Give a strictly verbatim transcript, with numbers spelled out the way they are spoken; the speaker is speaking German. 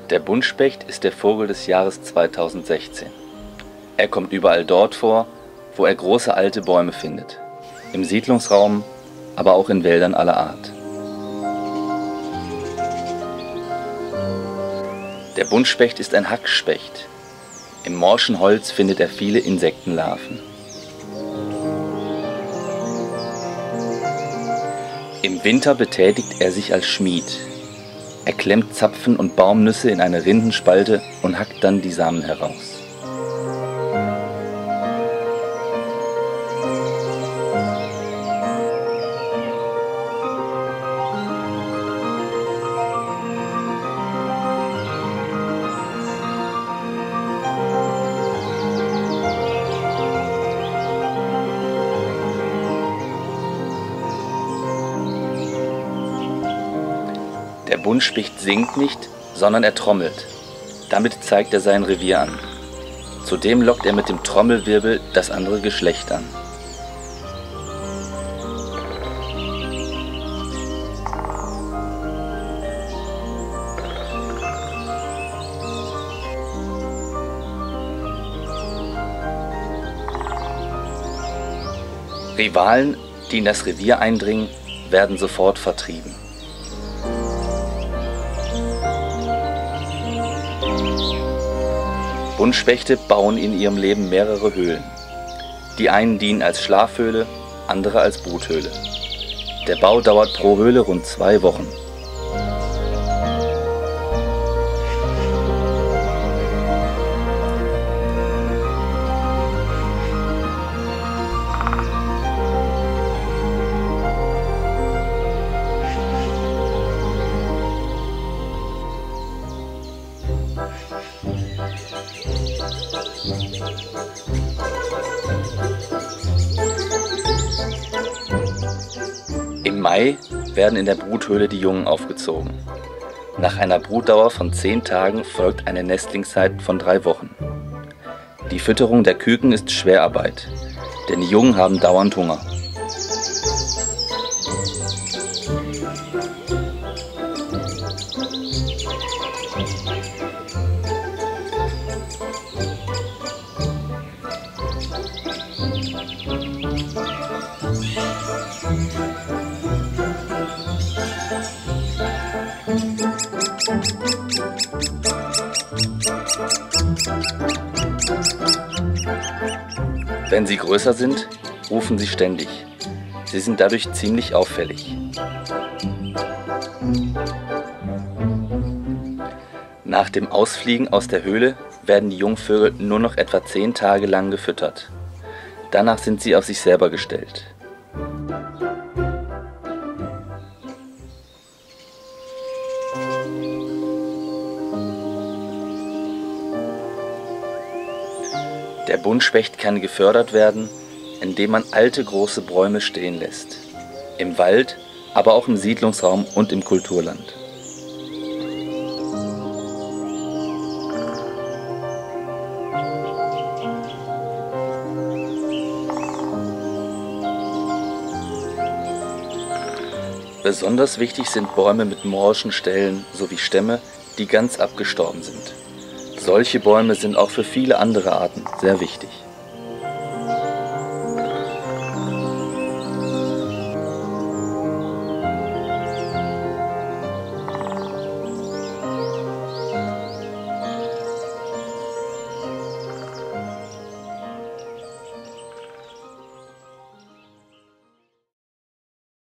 Der Buntspecht ist der Vogel des Jahres zweitausendsechzehn. Er kommt überall dort vor, wo er große alte Bäume findet. Im Siedlungsraum, aber auch in Wäldern aller Art. Der Buntspecht ist ein Hackspecht. Im morschen Holz findet er viele Insektenlarven. Im Winter betätigt er sich als Schmied. Er klemmt Zapfen und Baumnüsse in eine Rindenspalte und hackt dann die Samen heraus. Der Buntspecht singt nicht, sondern er trommelt. Damit zeigt er sein Revier an. Zudem lockt er mit dem Trommelwirbel das andere Geschlecht an. Rivalen, die in das Revier eindringen, werden sofort vertrieben. Buntspechte bauen in ihrem Leben mehrere Höhlen. Die einen dienen als Schlafhöhle, andere als Bruthöhle. Der Bau dauert pro Höhle rund zwei Wochen. Im Mai werden in der Bruthöhle die Jungen aufgezogen. Nach einer Brutdauer von zehn Tagen folgt eine Nestlingszeit von drei Wochen. Die Fütterung der Küken ist Schwerarbeit, denn die Jungen haben dauernd Hunger. Wenn sie größer sind, rufen sie ständig. Sie sind dadurch ziemlich auffällig. Nach dem Ausfliegen aus der Höhle werden die Jungvögel nur noch etwa zehn Tage lang gefüttert. Danach sind sie auf sich selber gestellt. Der Buntspecht kann gefördert werden, indem man alte große Bäume stehen lässt. Im Wald, aber auch im Siedlungsraum und im Kulturland. Besonders wichtig sind Bäume mit morschen Stellen sowie Stämme, die ganz abgestorben sind. Solche Bäume sind auch für viele andere Arten sehr wichtig.